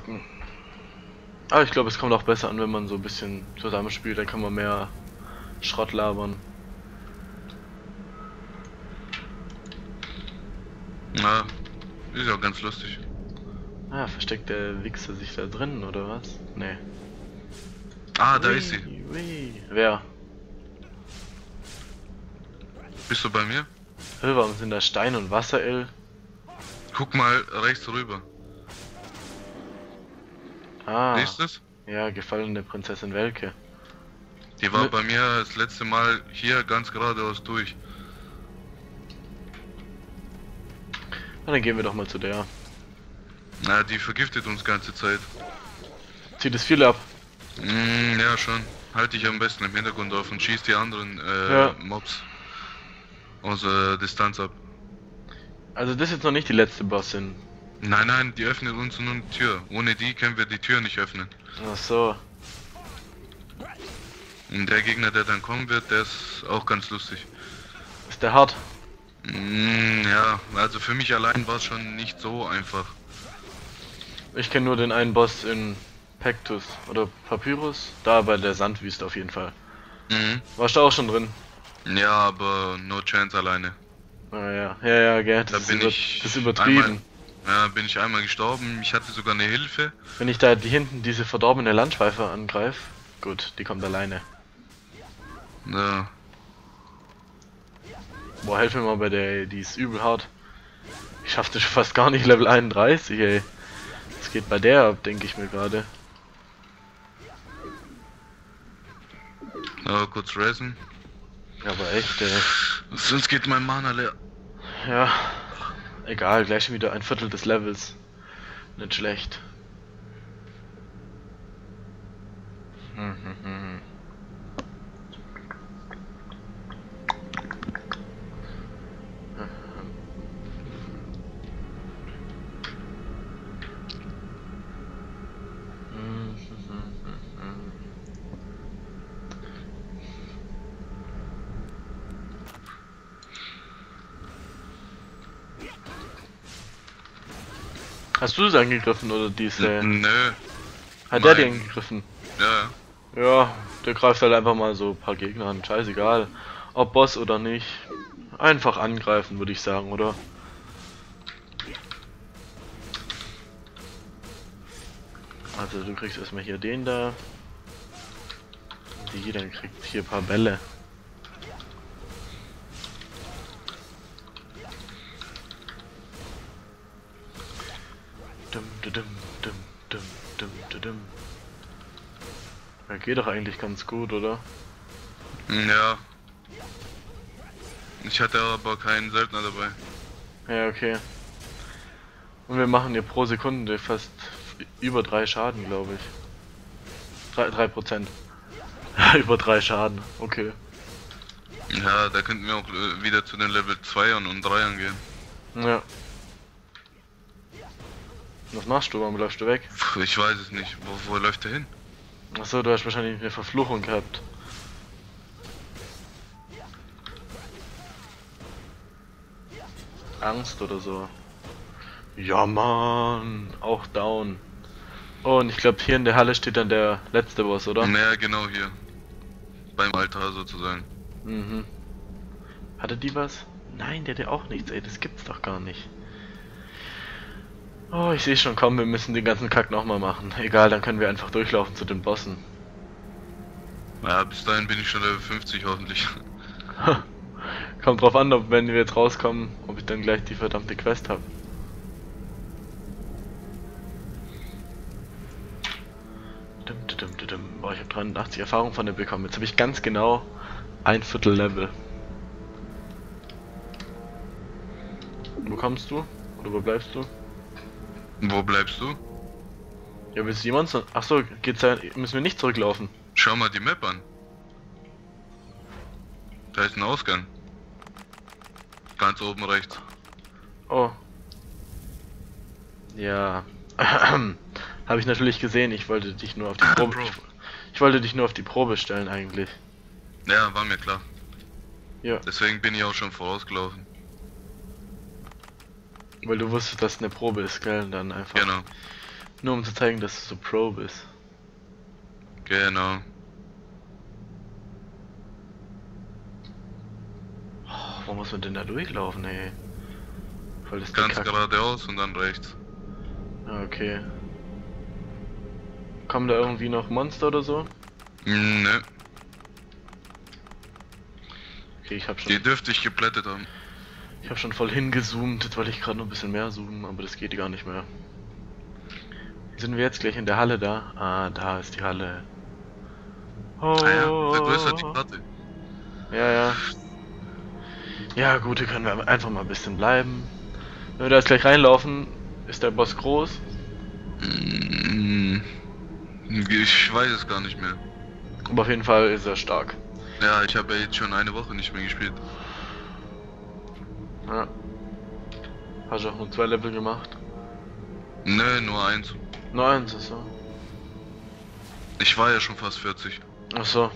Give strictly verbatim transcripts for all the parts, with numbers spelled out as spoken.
Hm. Aber ich glaube, es kommt auch besser an, wenn man so ein bisschen zusammenspielt, dann kann man mehr Schrott labern. Ja, ist ja ganz lustig. Ah, versteckt der Wichser sich da drin, oder was? Nee. Ah, da ist sie. Ui, ui. Wer? Bist du bei mir? Hä, warum sind da Stein und Wasser, L? Guck mal rechts rüber. Ah, Siehst du es? ja, gefallene Prinzessin Welke. Die war Ne- bei mir das letzte Mal hier ganz geradeaus durch. Na, dann gehen wir doch mal zu der. Na, die vergiftet uns ganze Zeit. Zieht es viel ab. Mm, ja, schon. Halt dich am besten im Hintergrund auf und schieß die anderen äh, Ja. Mobs aus äh, Distanz ab. Also das ist jetzt noch nicht die letzte Bossin. Nein, nein, die öffnet uns nur die Tür. Ohne die können wir die Tür nicht öffnen. Ach so. Und der Gegner, der dann kommen wird, der ist auch ganz lustig. Ist der hart? Mm, ja, also für mich allein war es schon nicht so einfach. Ich kenne nur den einen Boss in Pectus oder Papyrus. Da bei der Sandwüste auf jeden Fall. Mhm. Warst du auch schon drin? Ja, aber no chance alleine. Ah ja, ja, ja, gell, das, Da ist, bin über, ich das ist übertrieben. Einmal, ja, bin ich einmal gestorben. Ich hatte sogar eine Hilfe. Wenn ich da die hinten diese verdorbene Landschweife angreife, gut, die kommt alleine. Ja. Boah, helf mir mal bei der, die ist übel hart. Ich schaffte schon fast gar nicht Level einunddreißig, ey. Was geht bei der ab, denke ich mir gerade. Ja, kurz racen. Aber echt, ey. Sonst geht mein Mana leer. Ja, egal, gleich schon wieder ein Viertel des Levels. Nicht schlecht. Hm, hm, hm. Hast du es angegriffen oder diese? N nö. Hat der die mein- angegriffen? Ja, ja. Ja, der greift halt einfach mal so ein paar Gegner an. Scheißegal. Ob Boss oder nicht. Einfach angreifen, würde ich sagen, oder? Also du kriegst erstmal hier den da. Die dann kriegt hier ein paar Bälle. Dum, dum, dum, dum, dum, dum, dum. Ja, geht doch eigentlich ganz gut, oder? Ja. Ich hatte aber keinen Söldner dabei. Ja, okay. Und wir machen hier pro Sekunde fast über drei Schaden, glaube ich. Drei, drei Prozent. Über drei Schaden, okay. Ja, da könnten wir auch äh, wieder zu den Level zweiern und dreiern gehen. Ja. Was machst du? Warum läufst du weg? Puh, ich weiß es nicht. Wo, wo läuft der hin? Achso, du hast wahrscheinlich eine Verfluchung gehabt. Angst oder so. Ja, Mann, auch down. Oh, und ich glaube, hier in der Halle steht dann der letzte Boss, oder? Naja, genau hier. Beim Altar sozusagen. Mhm. Hatte die was? Nein, der hatte auch nichts, ey, das gibt's doch gar nicht. Oh, ich sehe schon, komm, wir müssen den ganzen Kack nochmal machen. Egal, dann können wir einfach durchlaufen zu den Bossen. Ja, bis dahin bin ich schon Level fünfzig hoffentlich. Kommt drauf an, ob wenn wir jetzt rauskommen, ob ich dann gleich die verdammte Quest habe. Dum, dum, dum, dum. Boah, ich habe dreiundachtzig Erfahrung von der bekommen. Jetzt habe ich ganz genau ein Viertel Level. Wo kommst du? Oder wo bleibst du? Wo bleibst du? Ja, bis jemand so. Achso, geht's ja. Müssen wir nicht zurücklaufen. Schau mal die Map an. Da ist ein Ausgang. Ganz oben rechts. Oh. Ja. Habe ich natürlich gesehen. Ich wollte dich nur auf die Probe. Bro. Ich, ich wollte dich nur auf die Probe stellen eigentlich. Ja, war mir klar. Ja. Deswegen bin ich auch schon vorausgelaufen. Weil du wusstest, dass es eine Probe ist, gell? Und dann einfach. Genau. Nur um zu zeigen, dass du so Pro bist. Genau. Oh, wo muss man denn da durchlaufen, ey? Voll das Ganz Kack. geradeaus und dann rechts. Ah, okay. Kommen da irgendwie noch Monster oder so? Mm, ne, Okay, ich hab schon. die dürfte ich geplättet haben. Ich habe schon voll hingezoomt, jetzt wollte ich gerade noch ein bisschen mehr zoomen, aber das geht gar nicht mehr. Sind wir jetzt gleich in der Halle da? Ah, da ist die Halle. Oh. Ah ja, vergrößert die Karte. Ja, ja. Ja gut, hier können wir einfach mal ein bisschen bleiben. Wenn wir da jetzt gleich reinlaufen, ist der Boss groß? Mm, ich weiß es gar nicht mehr. Aber auf jeden Fall ist er stark. Ja, ich habe ja jetzt schon eine Woche nicht mehr gespielt. Ja. Hast du auch nur zwei Level gemacht? Ne, nur eins. Nur eins, ist so. Ich war ja schon fast vierzig. Ach so.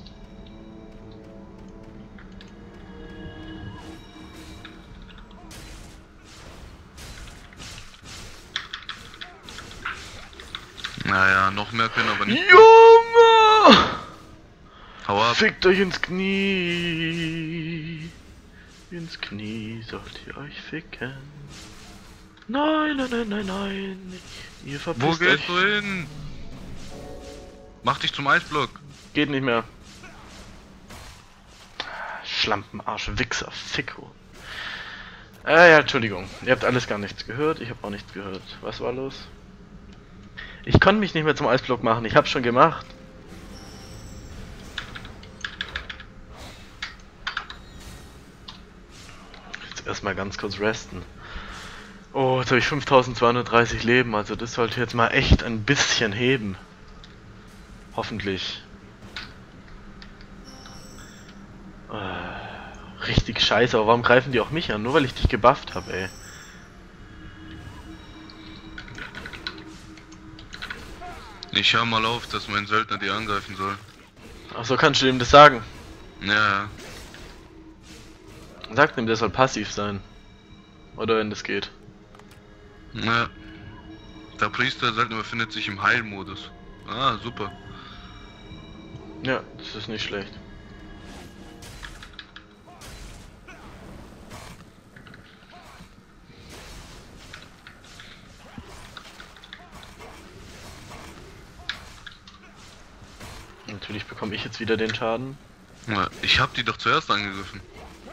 Naja, noch mehr können aber nicht. Junge! Hau ab. Fickt euch ins Knie. Ins Knie sollt ihr euch ficken. Nein, nein, nein, nein, nein. Ihr verpisst Wo euch. gehst du hin? Mach dich zum Eisblock. Geht nicht mehr. Schlampenarsch, Wichser, Ficko. Äh, ja, Entschuldigung. Ihr habt alles gar nichts gehört. Ich habe auch nichts gehört. Was war los? Ich konnte mich nicht mehr zum Eisblock machen. Ich hab's schon gemacht. Jetzt erstmal ganz kurz resten. Oh, jetzt habe ich fünftausendzweihundertdreißig Leben. Also das sollte jetzt mal echt ein bisschen heben. Hoffentlich. Äh, richtig scheiße. Aber warum greifen die auch mich an? Nur weil ich dich gebufft habe, ey. Ich hör mal auf, dass mein Söldner die angreifen soll. Ach so, kannst du ihm das sagen? Ja, ja. Sag ihm, der soll passiv sein. Oder wenn das geht. Ja. Der Priester Söldner befindet sich im Heilmodus. Ah, super. Ja, das ist nicht schlecht. Natürlich bekomme ich jetzt wieder den Schaden. Ja, ich hab die doch zuerst angegriffen.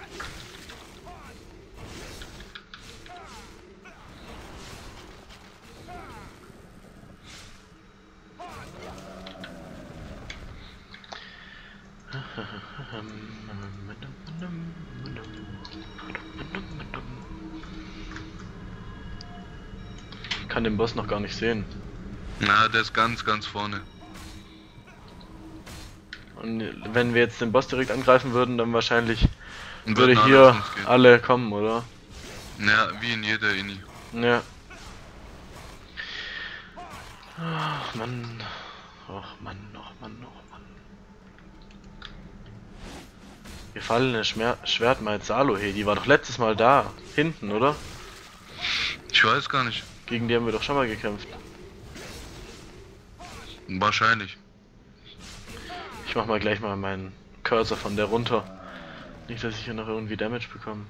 Ich kann den Boss noch gar nicht sehen. Na, der ist ganz, ganz vorne. Und wenn wir jetzt den Boss direkt angreifen würden, dann wahrscheinlich Und würde würden alle hier auf uns gehen. alle kommen, oder? Ja, wie in jeder Inni. Ja. Ach Mann. Ach Mann, ach Mann, ach Mann. Gefallene Schmer Schwert mal Salohe, die war doch letztes Mal da. Hinten, oder? Ich weiß gar nicht. Gegen die haben wir doch schon mal gekämpft. Wahrscheinlich. Ich mach mal gleich mal meinen Cursor von der runter. Nicht, dass ich hier noch irgendwie Damage bekomme.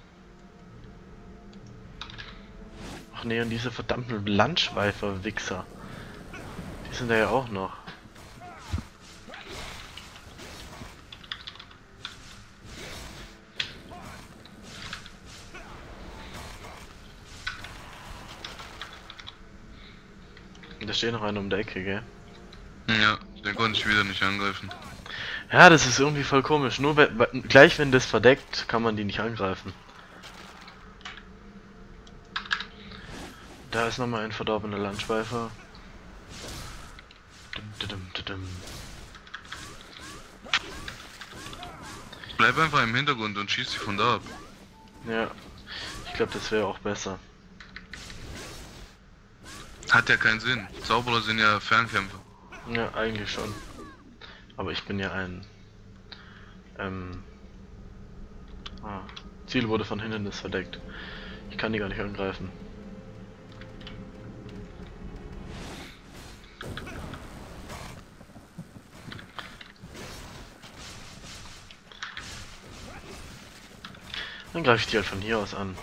Ach nee, und diese verdammten Landschweifer-Wichser. Die sind da ja auch noch. Und da steht noch einer um der Ecke, gell? Ja, den konnte ich wieder nicht angreifen. Ja, das ist irgendwie voll komisch. Nur wenn, gleich wenn das verdeckt, kann man die nicht angreifen. Da ist nochmal ein verdorbener Landschweifer. Dum, dum, dum, dum. Bleib einfach im Hintergrund und schieß sie von da ab. Ja, ich glaube, das wäre auch besser. Hat ja keinen Sinn. Zauberer sind ja Fernkämpfer. Ja, eigentlich schon. Aber ich bin ja ein... Ähm... Ah, Ziel wurde von Hindernis verdeckt. Ich kann die gar nicht angreifen. Dann greife ich die halt von hier aus an.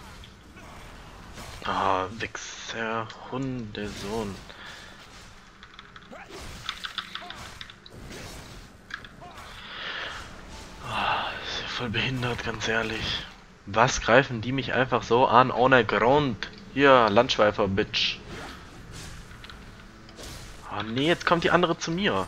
Ah, Wichser, Hundesohn. Ah, ist ja voll behindert, ganz ehrlich. Was greifen die mich einfach so an, ohne Grund? Hier, Landschweifer, Bitch. Oh nee, jetzt kommt die andere zu mir.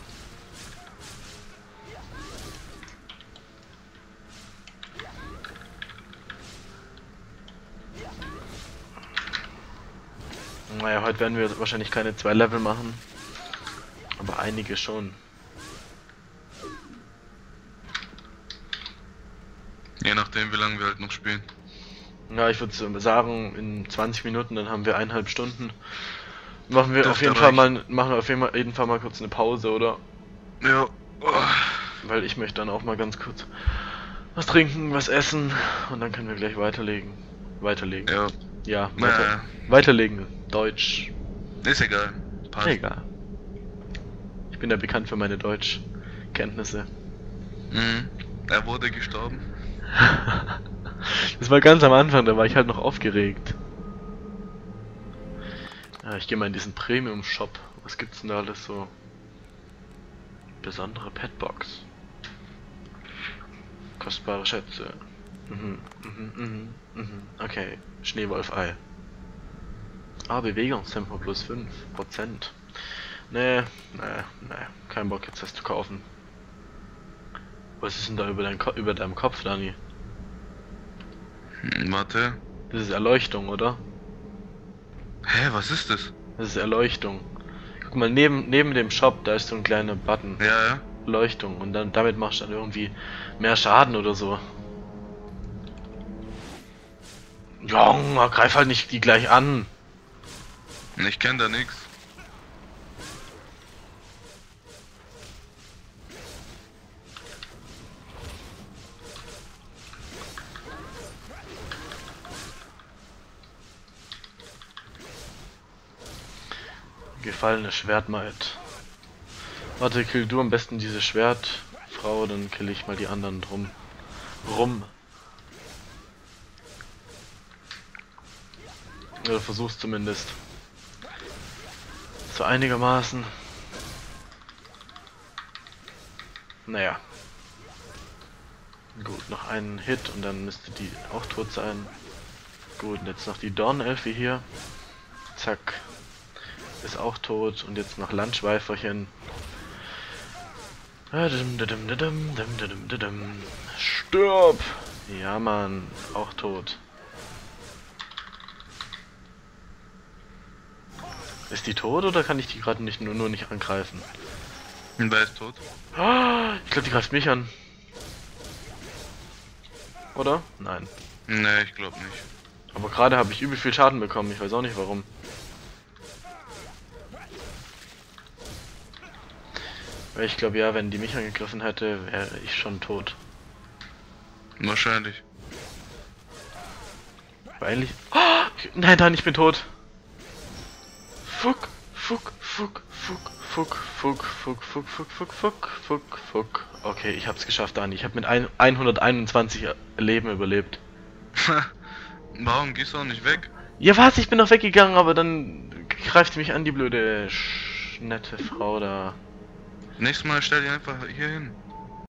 Naja, heute werden wir wahrscheinlich keine zwei Level machen. Aber einige schon. Je nachdem, wie lange wir halt noch spielen. Ja, ich würde sagen, in zwanzig Minuten, dann haben wir eineinhalb Stunden. Machen wir Dürfte auf jeden Fall reichen. mal, machen wir auf jeden Fall, jeden Fall mal kurz eine Pause, oder? Ja. Oh. Weil ich möchte dann auch mal ganz kurz was trinken, was essen und dann können wir gleich weiterlegen. Weiterlegen. Ja. Ja, weiter, Äh, weiterlegen. Deutsch. ist egal. Passt. Egal. Ich bin ja bekannt für meine Deutschkenntnisse. Mhm. Er wurde gestorben. Das war ganz am Anfang, da war ich halt noch aufgeregt. Ja, ich gehe mal in diesen Premium-Shop. Was gibt's denn da alles so? Besondere Petbox. Kostbare Schätze. Mhm, mhm, mhm, mhm. Okay, Schneewolf-Ei. Ah, Bewegungstempo plus fünf Prozent. Nee, nee, nee. Kein Bock jetzt das zu kaufen. Was ist denn da über, dein Ko über deinem Kopf, Dani? Hm, warte. Das ist Erleuchtung, oder? Hä, was ist das? Das ist Erleuchtung. Guck mal, neben, neben dem Shop, da ist so ein kleiner Button. Ja, ja. Erleuchtung. Und dann damit machst du dann irgendwie mehr Schaden oder so. Junge, greif halt nicht die gleich an. Ich kenn da nix. Gefallene Schwertmaid. Warte, kill du am besten diese Schwertfrau, dann kill ich mal die anderen drum. Rum. Oder versuch's zumindest. So einigermaßen. Naja. Gut, noch einen Hit und dann müsste die auch tot sein. Gut, und jetzt noch die Dornelfe hier. Zack. Ist auch tot. Und jetzt noch Landschweiferchen. Stirb! Ja, Mann. Auch tot. Ist die tot oder kann ich die gerade nicht nur, nur nicht angreifen? Wer ist tot? Ich glaube, die greift mich an. Oder? Nein. Nee, ich glaube nicht. Aber gerade habe ich übel viel Schaden bekommen. Ich weiß auch nicht warum. Weil ich glaube, ja, wenn die mich angegriffen hätte, wäre ich schon tot. Wahrscheinlich. Weil ich... Oh, nein, nein, ich bin tot. Fuck, fuck, fuck, fuck, fuck, fuck, fuck, fuck, fuck, fuck, fuck, fuck, fuck. Okay, ich hab's geschafft, Dani. Ich habe mit ein, hunderteinundzwanzig Leben überlebt. Warum gehst du auch nicht weg? Ja, was? Ich bin doch weggegangen, aber dann greift mich an, die blöde sch nette Frau da. Nächstes Mal stell dich einfach hier hin.